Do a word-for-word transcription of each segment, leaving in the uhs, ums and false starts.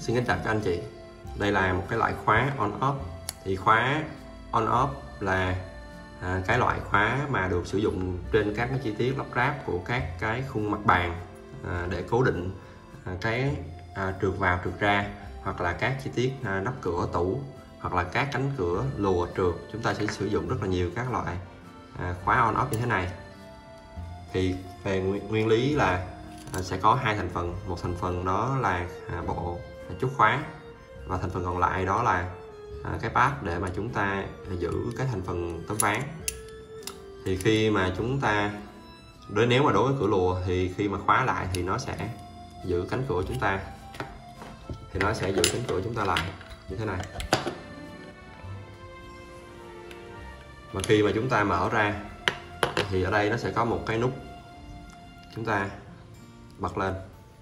Xin kính chào các anh chị. Đây là một cái loại khóa on off. Thì khóa on off là à, cái loại khóa mà được sử dụng trên các cái chi tiết lắp ráp của các cái khung mặt bàn à, để cố định à, cái à, trượt vào trượt ra, hoặc là các chi tiết à, nắp cửa tủ, hoặc là các cánh cửa lùa trượt. Chúng ta sẽ sử dụng rất là nhiều các loại à, khóa on off như thế này. Thì về nguyên, nguyên lý là à, sẽ có hai thành phần. Một thành phần đó là à, bộ chốt khóa, và thành phần còn lại đó là à, cái pad để mà chúng ta giữ cái thành phần tấm ván. Thì khi mà chúng ta đối nếu mà đối với cửa lùa thì khi mà khóa lại thì nó sẽ giữ cánh cửa chúng ta thì nó sẽ giữ cánh cửa chúng ta lại như thế này. Và khi mà chúng ta mở ra thì ở đây nó sẽ có một cái nút chúng ta bật lên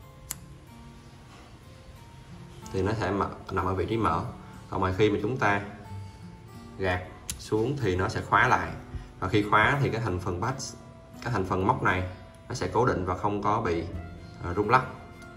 thì nó sẽ nằm ở vị trí mở. Còn mà khi mà chúng ta gạt xuống thì nó sẽ khóa lại, và khi khóa thì cái thành phần pad, cái thành phần móc này nó sẽ cố định và không có bị uh, rung lắc.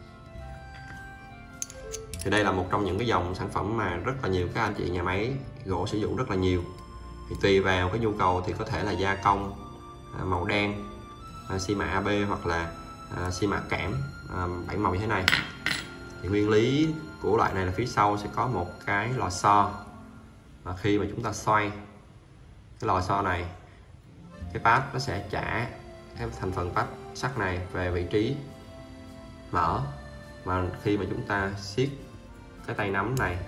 Thì đây là một trong những cái dòng sản phẩm mà rất là nhiều các anh chị nhà máy gỗ sử dụng rất là nhiều. Thì tùy vào cái nhu cầu thì có thể là gia công uh, màu đen, uh, xi mạ a bê, hoặc là uh, xi mạ kẽm uh, bảy màu như thế này. Thì nguyên lý của loại này là phía sau sẽ có một cái lò xo, và khi mà chúng ta xoay cái lò xo này, cái pad nó sẽ trả cái thành phần pad sắt này về vị trí mở, mà khi mà chúng ta siết cái tay nắm này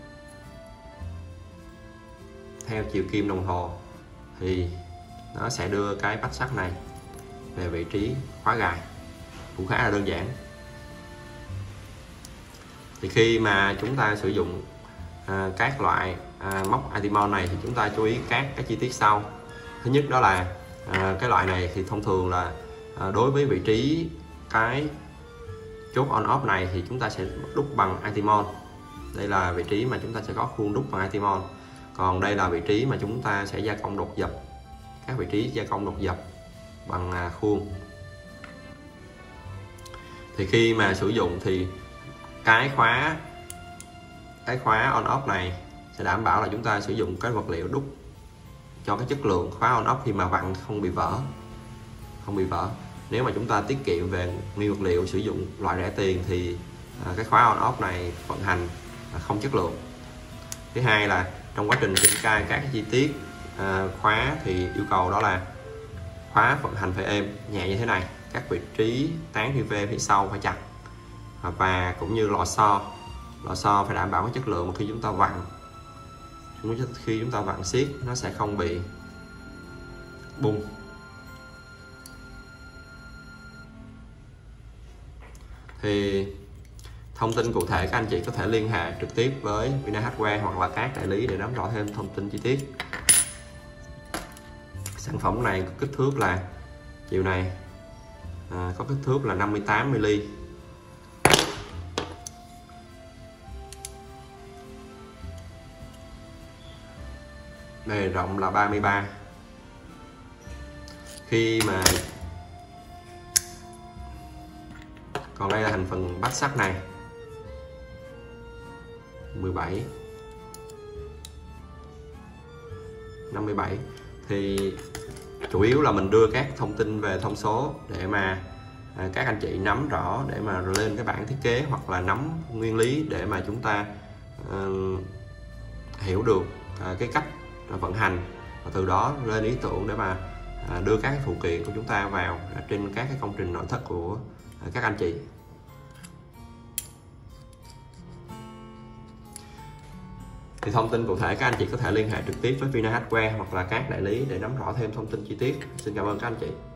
theo chiều kim đồng hồ thì nó sẽ đưa cái pad sắt này về vị trí khóa gài. Cũng khá là đơn giản. Thì khi mà chúng ta sử dụng à, các loại à, móc anti-mon này thì chúng ta chú ý các cái chi tiết sau. Thứ nhất đó là à, cái loại này thì thông thường là à, đối với vị trí cái chốt on off này thì chúng ta sẽ đúc bằng anti-mon. Đây là vị trí mà chúng ta sẽ có khuôn đúc bằng anti-mon. Còn đây là vị trí mà chúng ta sẽ gia công đột dập, các vị trí gia công đột dập bằng à, khuôn. Thì khi mà sử dụng thì cái khóa cái khóa on off này sẽ đảm bảo là chúng ta sử dụng cái vật liệu đúc cho cái chất lượng khóa on off khi mà vặn không bị vỡ không bị vỡ. Nếu mà chúng ta tiết kiệm về nguyên vật liệu, sử dụng loại rẻ tiền thì à, cái khóa on off này vận hành à, không chất lượng. Thứ hai là trong quá trình triển khai các cái chi tiết à, khóa thì yêu cầu đó là khóa vận hành phải êm nhẹ như thế này, các vị trí tán phi vê phía sau phải chặt, và cũng như lò xo lò xo phải đảm bảo cái chất lượng mà khi chúng ta vặn khi chúng ta vặn siết nó sẽ không bị bung. Thì thông tin cụ thể các anh chị có thể liên hệ trực tiếp với Vinahardware hoặc là các đại lý để nắm rõ thêm thông tin chi tiết. Sản phẩm này có kích thước là chiều này à, có kích thước là năm mươi tám mi li mét. Bề rộng là ba mươi ba. Khi mà còn đây là thành phần pad sắt này mười bảy, năm mươi bảy. Thì chủ yếu là mình đưa các thông tin về thông số để mà à, các anh chị nắm rõ để mà lên cái bản thiết kế, hoặc là nắm nguyên lý để mà chúng ta à, hiểu được à, cái cách vận hành, và từ đó lên ý tưởng để mà à, đưa các cái phụ kiện của chúng ta vào à, trên các cái công trình nội thất của à, các anh chị. Thì thông tin cụ thể các anh chị có thể liên hệ trực tiếp với Vinahardware hoặc là các đại lý để nắm rõ thêm thông tin chi tiết. Xin cảm ơn các anh chị.